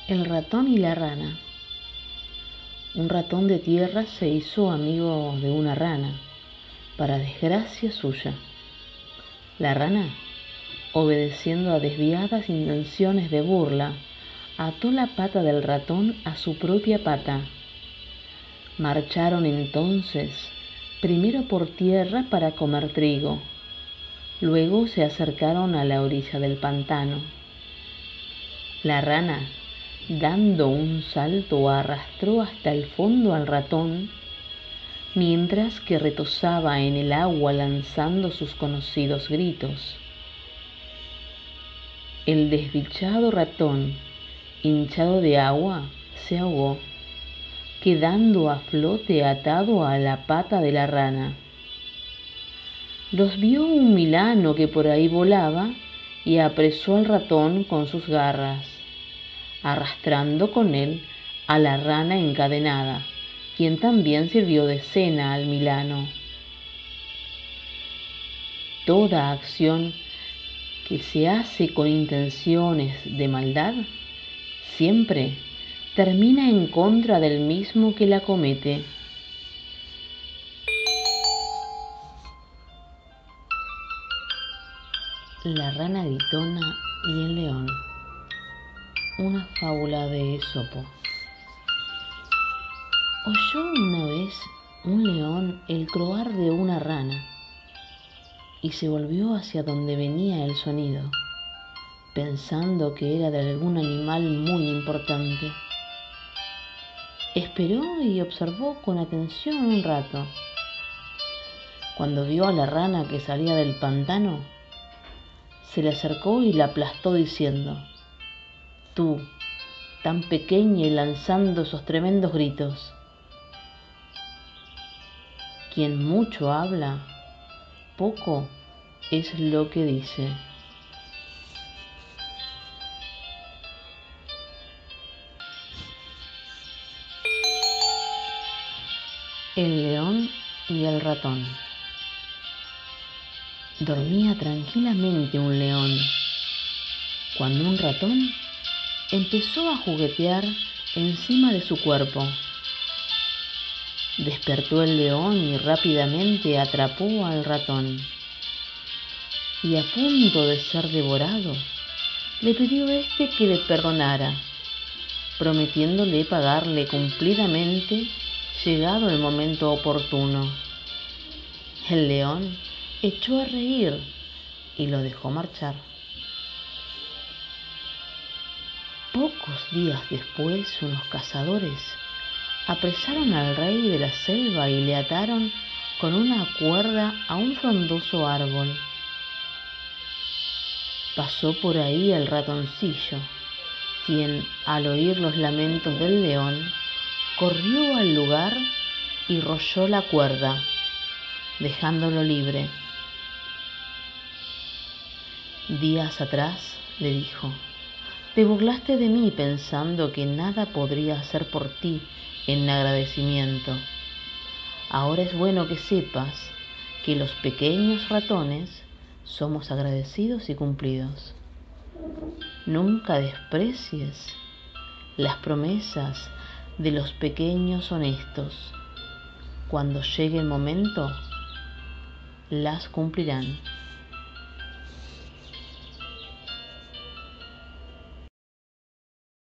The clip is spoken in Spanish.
El ratón y la rana. Un ratón de tierra se hizo amigo de una rana, para desgracia suya. La rana, obedeciendo a desviadas intenciones de burla, ató la pata del ratón a su propia pata. Marcharon entonces, primero por tierra para comer trigo, luego se acercaron a la orilla del pantano. La rana, dando un salto, arrastró hasta el fondo al ratón, mientras que retozaba en el agua lanzando sus conocidos gritos. El desdichado ratón, hinchado de agua, se ahogó, quedando a flote atado a la pata de la rana. Los vio un milano que por ahí volaba y apresó al ratón con sus garras, arrastrando con él a la rana encadenada, quien también sirvió de cena al milano. Toda acción que se hace con intenciones de maldad siempre termina en contra del mismo que la comete. La rana gritona y el león. Una fábula de Esopo. Oyó una vez un león el croar de una rana y se volvió hacia donde venía el sonido, pensando que era de algún animal muy importante. Esperó y observó con atención un rato. Cuando vio a la rana que salía del pantano, se le acercó y la aplastó diciendo: «Tú, tan pequeña y lanzando esos tremendos gritos. Quien mucho habla, poco es lo que dice». El león y el ratón. Dormía tranquilamente un león, cuando un ratón empezó a juguetear encima de su cuerpo. Despertó el león y rápidamente atrapó al ratón, y a punto de ser devorado, le pidió éste que le perdonara, prometiéndole pagarle cumplidamente llegado el momento oportuno. El león echó a reír y lo dejó marchar. Pocos días después, unos cazadores apresaron al rey de la selva y le ataron con una cuerda a un frondoso árbol. Pasó por ahí el ratoncillo, quien, al oír los lamentos del león, corrió al lugar y royó la cuerda, dejándolo libre. «Días atrás», le dijo, «te burlaste de mí pensando que nada podría hacer por ti en agradecimiento. Ahora es bueno que sepas que los pequeños ratones somos agradecidos y cumplidos. Nunca desprecies las promesas de los pequeños honestos. Cuando llegue el momento, las cumplirán».